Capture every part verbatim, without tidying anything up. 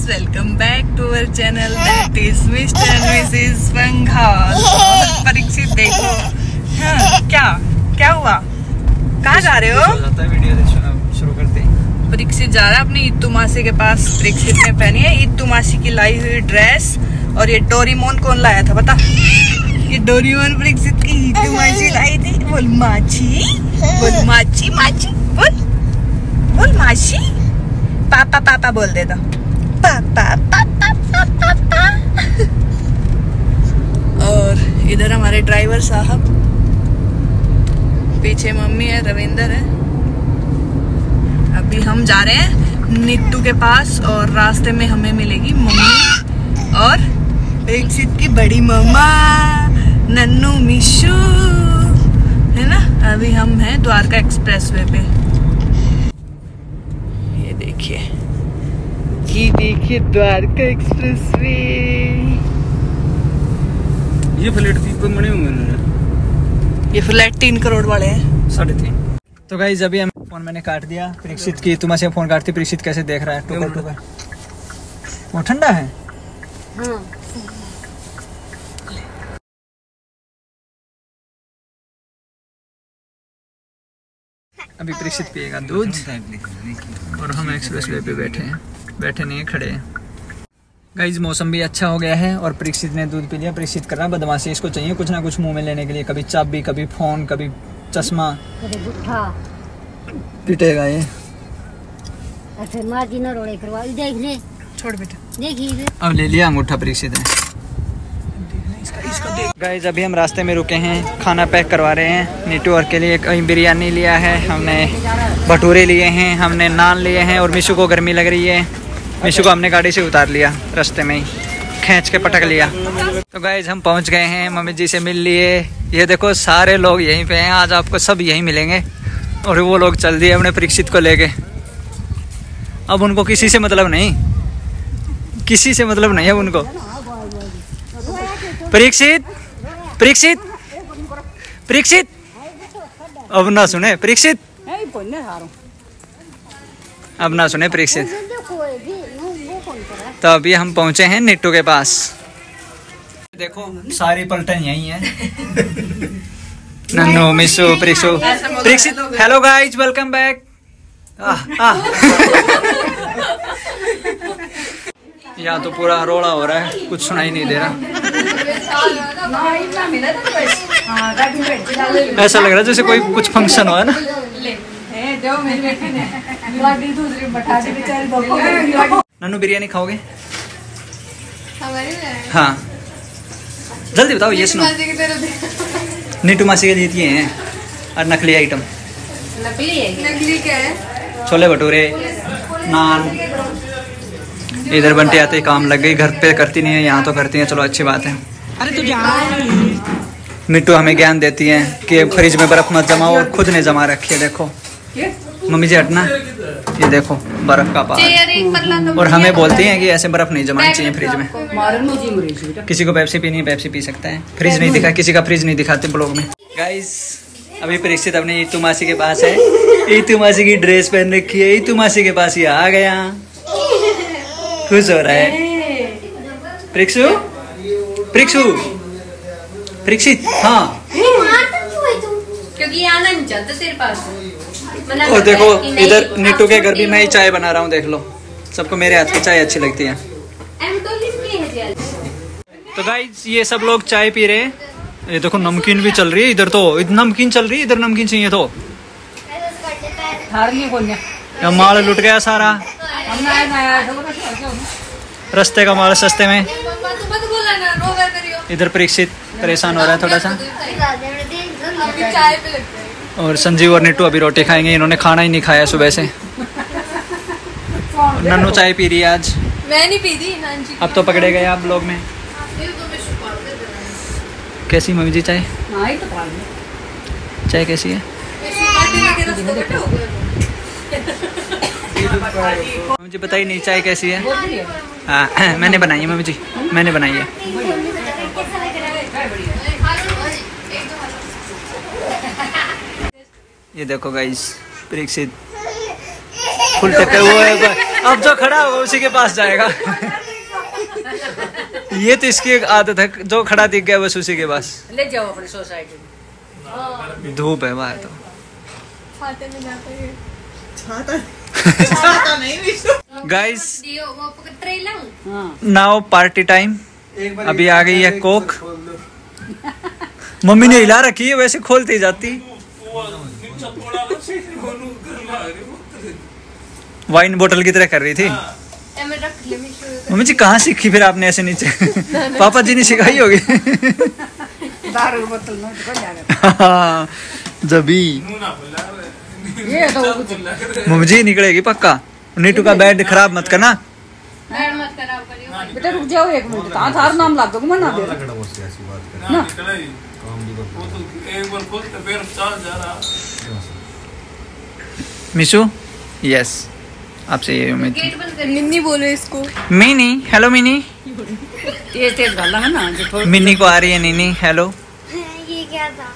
Welcome back to our channel that is mister and missus Panghal. और परीक्षित देखो, हाँ, क्या क्या हुआ, कहाँ जा रहे हो? वीडियो शुरू करते हैं। परीक्षित जा रहा है अपनी इत्तू मासी के पास। परीक्षित ने पहनी है इत्तू मासी की लाई हुई ड्रेस। और ये डोरीमोन कौन लाया था बता? ये डोरीमोन परीक्षित की इत्तू मासी लाई थी। बोल माची, बोल माची, माची बोल, बोल मासी। पापा पापा बोल दे दो, पापा पापा पापा पापा। और इधर हमारे ड्राइवर साहब, पीछे मम्मी है, रविंदर है। अभी हम जा रहे हैं नीतू के पास और रास्ते में हमें मिलेगी मम्मी और परीक्षित की बड़ी मम्मा नन्नू मिशू, है ना। अभी हम हैं द्वारका एक्सप्रेसवे पे। ये देखिए, ये देखिए द्वारका एक्सप्रेसवे। ये फ्लैट तीन को बने होंगे। ये फ्लैट तीन करोड़ वाले हैं, साढ़े तीन। तो गाइस अभी हम फोन मैंने काट दिया परीक्षित की। तुम्हारे से फोन काटती, परीक्षित कैसे देख रहा है टुकर टुकर। वो ठंडा है। हाँ। अभी परीक्षित पिएगा दूध और हम एक्सप्रेस वे पे बैठे हैं। बैठे नहीं, खड़े हैं। गाइस मौसम भी अच्छा हो गया है और परीक्षित ने दूध पी लिया। परीक्षित कर रहा है बदमाशी, इसको चाहिए कुछ ना कुछ मुंह में लेने के लिए। कभी चाबी, कभी फोन, कभी चश्मा। पिटेगा ये। देख ले, छोड़ बेटा, देखिए अब ले लिया अंगूठा परीक्षित ने। गाइस अभी हम रास्ते में रुके हैं, खाना पैक करवा रहे हैं नीटू और के लिए। कहीं बिरयानी लिया है हमने, भटूरे लिए हैं हमने, नान लिए हैं। और मिशू को गर्मी लग रही है, मिशू को हमने गाड़ी से उतार लिया, रास्ते में ही खींच के पटक लिया। तो गाइस हम पहुंच गए हैं, मम्मी जी से मिल लिए। ये देखो सारे लोग यहीं पे हैं, आज आपको सब यहीं मिलेंगे। और वो लोग चल दिए अपने परीक्षित को लेके। अब उनको किसी से मतलब नहीं, किसी से मतलब नहीं है उनको। परीक्षित परीक्षित परीक्षित अब ना सुने परीक्षित, अब ना सुने परीक्षित। तो अभी हम पहुंचे हैं नीटू के पास। देखो सारी पलटन यही है। Nannu, Mishu, Parikshu, Parikshit. Hello guys, welcome back. यहाँ तो पूरा रोड़ा हो रहा है, कुछ सुनाई नहीं दे रहा। ऐसा लग रहा है जैसे कोई कुछ फंक्शन हुआ है ना। नन्नू बिरयानी खाओगे? हाँ जल्दी बताओ। ये सुनो, नीटू मासी के लिए दिए हैं और नकली आइटम। नकली है? नकली क्या है? छोले भटूरे, नान। इधर बंटी आते ही काम लग गई। घर पे करती नहीं है, यहाँ तो करती है, चलो अच्छी बात है। अरे तू जा। मिट्टू हमें ज्ञान देती है कि फ्रिज में बर्फ मत जमाओ, और खुद ने जमा रखी है। देखो मम्मी जी हटना, ये देखो बर्फ का पहाड़। और हमें बोलती हैं कि ऐसे बर्फ नहीं जमानी चाहिए फ्रिज में। किसी को पेप्सी पीनी है पेप्सी पी सकता है। फ्रिज नहीं दिखा, किसी का फ्रिज नहीं दिखाते ब्लॉग में। गाइस अभी परीक्षित अपने इत्तू मासी के पास है। इत्तू मासी की ड्रेस पहन रखी है। इत्तू मासी के पास ये आ गया, खुश हो रहा है। परीक्षु परीक्षु परीक्षित, हाँ क्योंकि आना नहीं चाहता तेरे पास। और देखो इधर नीटू के घर भी मैं ही चाय बना रहा हूँ। देख लो, सबको मेरे हाथ की चाय अच्छी लगती है। तो गाइस ये सब लोग चाय पी रहे हैं। ये देखो नमकीन भी चल रही है इधर, तो इधर नमकीन चल रही है, इधर नमकीन चाहिए तो। या माल लुट गया सारा, रास्ते का माल सस्ते में। इधर परीक्षित परेशान हो रहा है थोड़ा सा। और संजीव और नीटू अभी रोटी खाएंगे, इन्होंने खाना ही नहीं खाया सुबह से। नन्नू चाय पी रही है आज। मैं नहीं पी थी। अब तो पकड़े गए आप ब्लॉग में। कैसी मम्मी जी चाय? चाय कैसी है? मम्मी जी बताइए नहीं चाय कैसी है? हाँ मैंने बनाई है मम्मी जी, मैंने बनाई है। ये देखो गाइस परीक्षित फुल टक्कर वो है। अब जो खड़ा होगा उसी के पास जाएगा। ये तो इसकी एक आदत है, जो खड़ा दिख गया बस उसी के पास ले जाओ अपनी सोसाइटी में। धूप है बाहर तो। छाते में जाते हैं। छाता छाता नहीं विशु। गाइस वो ट्रे लाऊं? Now party time. अभी आ गई है कोक। मम्मी ने हिला रखी है, वैसे खोलती जाती। वाइन बोतल की तरह कर रही थी। मम्मी जी कहाँ सीखी फिर आपने ऐसे नीचे? पापा जी ने सिखाई होगी। दारू बोतल में तो जाएगा जबी ये तो मम्मी जी निकलेगी पक्का। नीटू का बेड खराब मत करना। बैठ मत खराब करियो। बेटा रुक जाओ एक मिनट, कहाँ थार नाम ला दो मैं ना दे ना। मिशु यस, आपसे ये उम्मीद थी। गेट बंद कर। मिन्नी बोलो इसको। मिनी हेलो मिनी। तेज तेज गाला है ना जो थोड़ा मिनी को आ रही है नीनी हेलो। ये क्या था?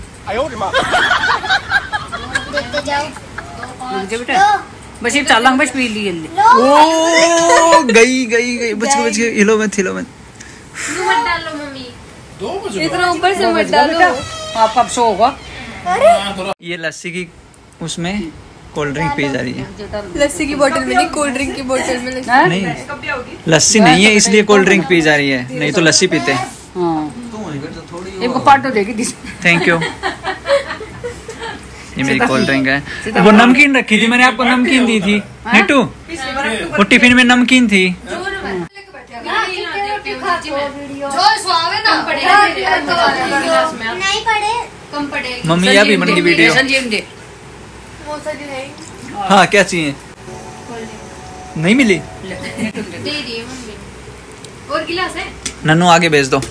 देखते जाओ। रुक जा बेटा, बस ये चाला बस पी लिए ले। ओ गई गई गई बच गई बच गई। हिलो मत हिलो मत। यूं मत डालो मम्मी। इतना ऊपर से मत डालो। आप कब सो होगा? ये लस्सी की उसमें कोल्ड ड्रिंक पी जा रही है। लस्सी की बोतल में नहीं, कोल्ड ड्रिंक की बोतल में। नहीं लस्सी नहीं है इसलिए कोल्ड ड्रिंक पी जा रही है, नहीं तो लस्सी पीते। हाँ एक पाटो देगी दिस। Thank you. ये मेरी कोल्ड ड्रिंक है। वो नमकीन रखी थी मैंने, आपको नमकीन दी थी नीटू। वो टिफिन में नमकीन थी। जो स्वावे ना पड़ेगा नहीं पढ़े। कम पड़ेगा। मम्मी अभी बन की वीडियो। संजीव दे। हाँ क्या चाहिए? नहीं मिली? दे दिए मम्मी। और गिलास है? नन्नू आगे भेज दो।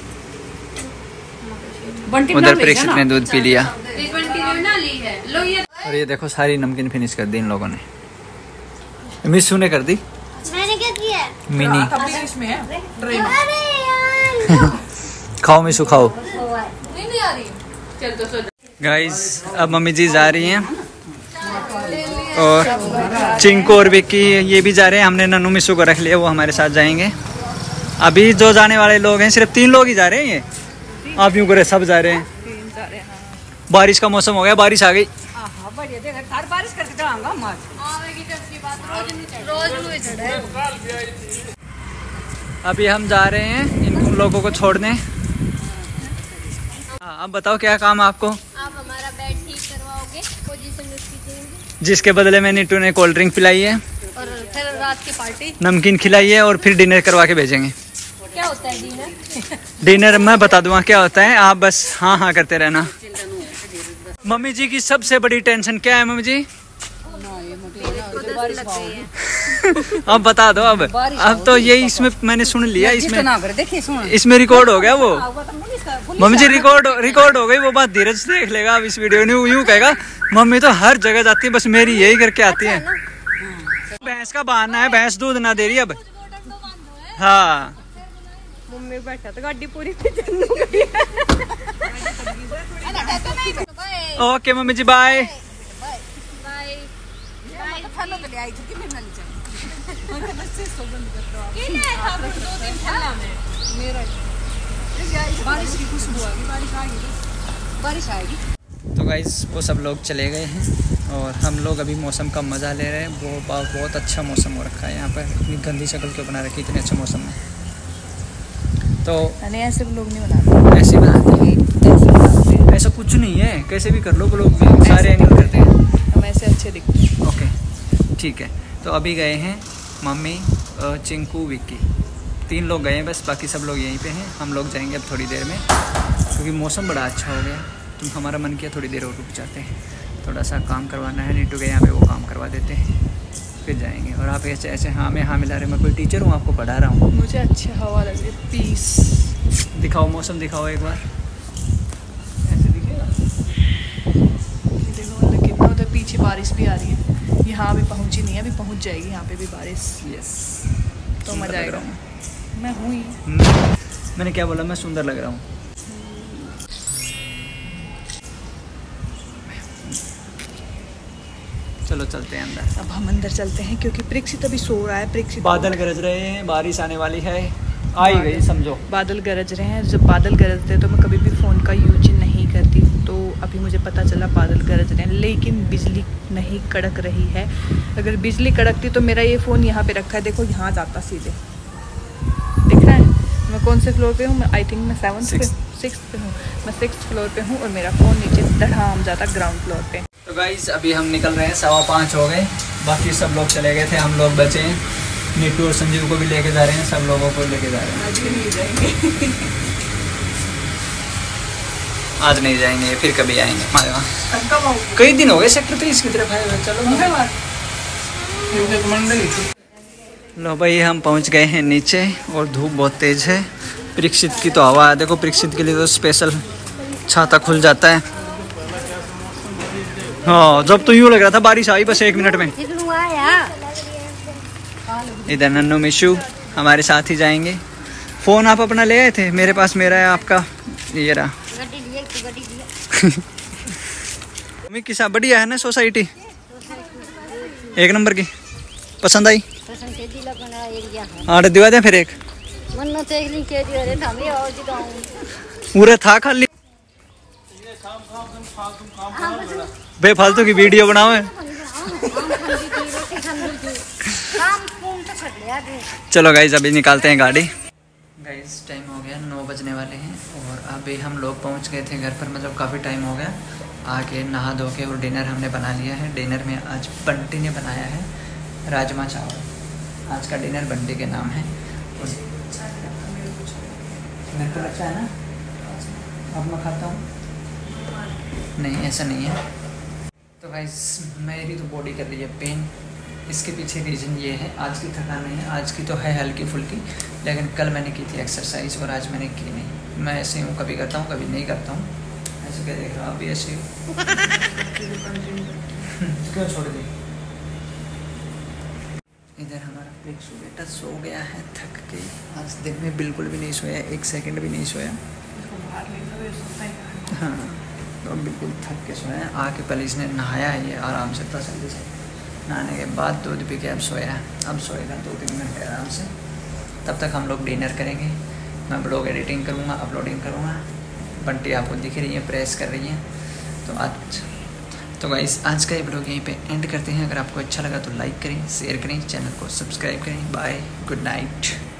बंटी उधर प्रेक्षित ने दूध पी लिया। एक बंटी ने ना ली है। लो ये। और ये देखो सारी नमकीन फिनिश कर दी इन लोगों ने। मिशु ने कर दी। मैंने क्या किया? मिनी इसमें है। अरे यार। खाओ मिशु खाओ। नहीं आ रही। चल तो सो। गाइस अब मम्मी जी जा रही हैं और चिंकू और विक्की ये भी जा रहे हैं। हमने नन्नू मिशु को रख लिया, वो हमारे साथ जाएंगे। अभी जो जाने वाले लोग हैं सिर्फ तीन लोग ही जा रहे हैं। ये आप यूँ करे सब जा रहे हैं। बारिश का मौसम हो गया, बारिश आ गई। बारिश करके चढ़ाऊंगा हम आज। अभी हम जा रहे हैं इन लोगों को छोड़ने। हाँ अब बताओ क्या काम है आपको? आप हमारा बेड ठीक करवाओगे, पोजीशन उसकी देंगे जिसके बदले में नीटू ने कोल्ड ड्रिंक पिलाई है और फिर रात की पार्टी। नमकीन खिलाई है और फिर डिनर करवा के भेजेंगे। क्या होता है डिनर? डिनर मैं बता दूंगा क्या होता है, आप बस हाँ हाँ करते रहना। मम्मी जी की सबसे बड़ी टेंशन क्या है मम्मी जी? अब बता दो। अब अब तो यही इसमें मैंने सुन लिया, इसमें इसमें रिकॉर्ड हो गया वो। मम्मी जी रिकॉर्ड रिकॉर्ड हो गई वो बात। धीरज देख लेगा अब इस वीडियो में, यूँ कहेगा मम्मी तो हर जगह जाती है बस मेरी यही करके आती है। भैंस का बहाना है, भैंस दूध ना दे रही अब। हाँ मम्मी बैठा तो गाड़ी पूरी। Okay mummy ji bye. बारिश आएगी। तो गाइस वो सब लोग चले गए हैं और हम लोग अभी मौसम का मज़ा ले रहे हैं। वो बहुत अच्छा मौसम हो रखा है यहाँ पर। इतनी गंदी शक्ल क्यों बना रखी इतने अच्छे मौसम में? तो नहीं ऐसे लोग नहीं बनाते। ऐसे बनाते हैं, ऐसा कुछ नहीं है, कैसे भी कर लो। वो लोग भी सारे एंगल करते हैं, हम ऐसे अच्छे दिखते हैं। ओके ठीक है। तो अभी गए हैं मम्मी, चिंकू, विक्की, तीन लोग गए हैं बस। बाकी सब लोग यहीं पे हैं। हम लोग जाएंगे अब थोड़ी देर में क्योंकि मौसम बड़ा अच्छा हो गया। तो हमारा मन किया थोड़ी देर और रुक जाते हैं, थोड़ा सा काम करवाना है नीटू के यहाँ पे, वो काम करवा देते हैं फिर जाएंगे। और आप ऐसे ऐसे हाँ में हाँ मिला रहे, मैं कोई टीचर हूँ आपको पढ़ा रहा हूँ। मुझे अच्छी हवा लग रही है, पीस। दिखाओ मौसम दिखाओ एक बार, ऐसे दिखेगा। देखो मतलब कितना उधर पीछे बारिश भी आ रही है। यहाँ अभी पहुँची नहीं है, अभी पहुँच जाएगी यहाँ पे भी बारिश। यस तो मजा आएगा। मैं हूँ ही। मैंने क्या बोला? मैं सुंदर लग रहा हूँ। चलो चलते हैं अंदर। अब हम अंदर चलते हैं क्योंकि प्रिक्सित अभी सो रहा है। प्रिक्सित बादल गरज रहे हैं, बारिश आने वाली है, आ ही गई समझो। बादल गरज रहे हैं। जब बादल गरजते हैं तो मैं कभी भी फ़ोन का यूज नहीं करती, तो अभी मुझे पता चला बादल गरज रहे हैं, लेकिन बिजली नहीं कड़क रही है। अगर बिजली कड़कती तो मेरा ये फ़ोन यहाँ पे रखा है, देखो यहाँ जाता सीधे, दिख रहा है। मैं कौन से फ्लोर पे हूँ? मैं आई थिंक मैं सेवन्थ पे सिक्स पे हूँ। मैं सिक्स फ्लोर पे हूँ और मेरा फ़ोन नीचे धड़ाम जाता ग्राउंड फ्लोर पे। तो गाइस अभी हम निकल रहे हैं, सवा पाँच हो गए, बाकी सब लोग चले गए थे, हम लोग बचे हैं। नीटू और संजीव को भी लेके जा रहे हैं, सब लोगों को लेके जा रहे हैं। आज भी नहीं जाएंगे। आज नहीं जाएंगे, फिर कभी आएंगे हमारे वहाँ। कई दिन हो गए सेक्टर तेईस की तरफ आए हुए। चलो लो भाई, हम पहुँच गए हैं नीचे और धूप बहुत तेज़ है। परीक्षित की तो हवा है, देखो परीक्षित के लिए तो स्पेशल छाता खुल जाता है। हाँ, जब तो यूँ लग रहा था बारिश आई बस एक मिनट में। इधर नन्नू मिशू हमारे साथ ही जाएंगे। फ़ोन आप अपना ले आए थे? मेरे पास मेरा है, आपका ये रहा। मम्मी की साथ बढ़िया है ना सोसाइटी, एक नंबर की। पसंद आई? हाँ दिवा दें फिर एक। पूरे था खाली बेफालतू की वीडियो बनाओ है। चलो गाइज अभी निकालते हैं गाड़ी। गाइज टाइम हो गया, नौ बजने वाले हैं और अभी हम लोग पहुंच गए थे घर पर, मतलब काफ़ी टाइम हो गया। आके नहा धो के और डिनर हमने बना लिया है। डिनर में आज बंटी ने बनाया है राजमा चावल। आज का डिनर बंटी के नाम है। मेरे को लगता है ना, अब मैं खाता हूँ। नहीं ऐसा नहीं है। तो गाइस मेरी तो बॉडी कर रही है पेन, इसके पीछे रीज़न ये है, आज की थकान नहीं है। आज की तो है हल्की फुल्की, लेकिन कल मैंने की थी एक्सरसाइज और आज मैंने की नहीं। मैं ऐसे हूँ, कभी करता हूँ कभी नहीं करता हूँ। ऐसे क्या देख रहा हूँ, आप भी ऐसे क्यों छोड़ दी? इधर हमारा प्रिक्सु बेटा सो गया है थक के। आज दिन में बिल्कुल भी नहीं सोया, एक सेकंड भी नहीं सोया। हाँ तो बिल्कुल थक के सोया है। आके पहले इसने नहाया है ये आराम से तसल्ली से, नहाने के बाद दूध पी के अब सोया है। अब सोएगा दो तीन घंटे आराम से, तब तक हम लोग डिनर करेंगे। मैं ब्लॉग एडिटिंग करूँगा, अपलोडिंग करूँगा। बंटी आपको दिख रही है, प्रेस कर रही है। तो आज तो गाइस आज का ये ब्लॉग यहीं पे एंड करते हैं। अगर आपको अच्छा लगा तो लाइक करें, शेयर करें, चैनल को सब्सक्राइब करें। Bye, good night.